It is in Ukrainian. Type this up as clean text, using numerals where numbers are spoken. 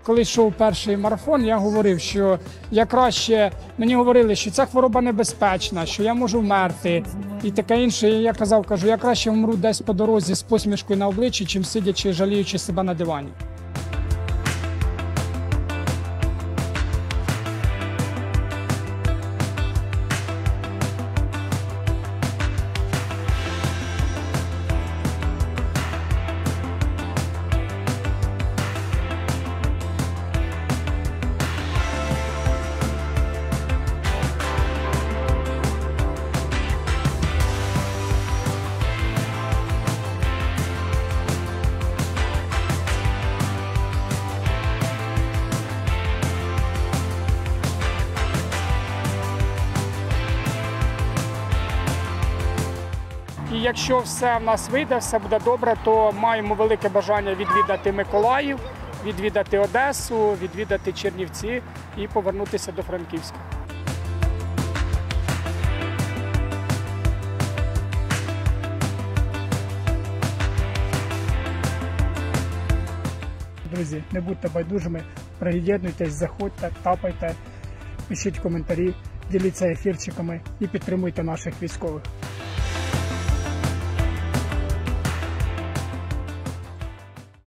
коли йшов перший марафон, я говорив, що мені говорили, що ця хвороба небезпечна, що я можу вмерти і таке інше. І я кажу, я краще вмру десь по дорозі з посмішкою на обличчі, чим сидячи, жаліючи себе на дивані. І якщо все в нас вийде, все буде добре, то маємо велике бажання відвідати Миколаїв, відвідати Одесу, відвідати Чернівці і повернутися до Франківська. Друзі, не будьте байдужими, приєднуйтесь, заходьте, тапайте, пишіть коментарі, діліться ефірчиками і підтримуйте наших військових.